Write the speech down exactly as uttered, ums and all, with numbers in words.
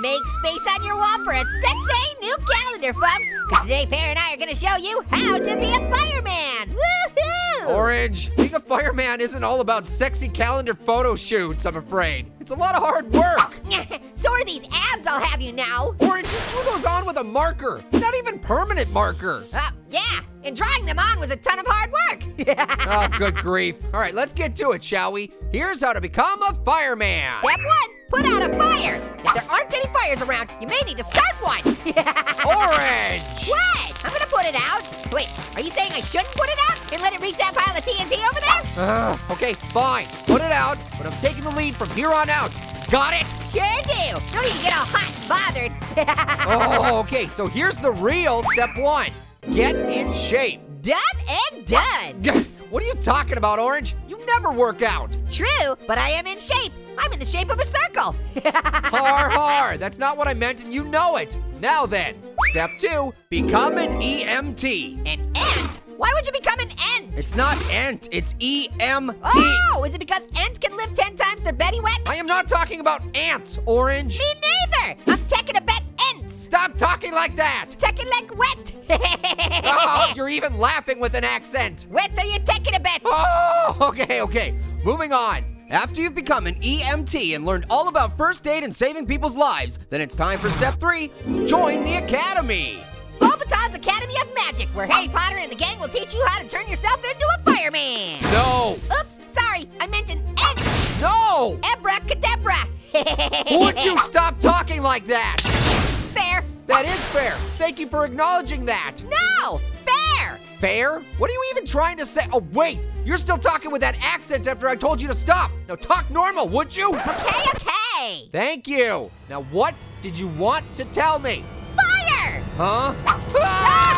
Make space on your wall for a sexy new calendar, folks. Because today, Pear and I are gonna show you how to be a fireman. Woohoo! Orange, being a fireman isn't all about sexy calendar photo shoots, I'm afraid. It's a lot of hard work. So are these abs I'll have you know. Orange, you drew those on with a marker. Not even permanent marker. Uh, yeah, and drawing them on was a ton of hard work. Oh, good grief. All right, let's get to it, shall we? Here's how to become a fireman. Step one, put out a fire. If there aren't any fires around, you may need to start one. Orange! What? I'm gonna put it out. Wait, are you saying I shouldn't put it out and let it reach that pile of T N T over there? Uh, okay, fine. Put it out, but I'm taking the lead from here on out. Got it? Sure do. Don't even get all hot and bothered. Oh, okay, so here's the real step one. Get in shape. Done and done. What are you talking about, Orange? You never work out. True, but I am in shape. I'm in the shape of a circle. Har har, that's not what I meant and you know it. Now then, step two, become an E M T. An ant? Why would you become an ant? It's not ant, it's E M T. Oh, is it because ants can lift ten times their belly wet? I am not talking about ants, Orange. Me neither. I'm taking a bet ants. Stop talking like that. Taking like wet. Oh, you're even laughing with an accent. Wet are you taking a bet? Oh, okay, okay. Moving on. After you've become an E M T and learned all about first aid and saving people's lives, then it's time for step three, join the academy. Beauxbaton's Academy of Magic, where Harry Potter and the gang will teach you how to turn yourself into a fireman. No. Oops, sorry, I meant an ant. No. Abracadabra. Would you stop talking like that? Fair. That is fair. Thank you for acknowledging that. No, fair. Fair? What are you even trying to say? Oh, wait, you're still talking with that accent after I told you to stop. Now talk normal, would you? Okay, okay. Thank you. Now what did you want to tell me? Fire! Huh? Ah!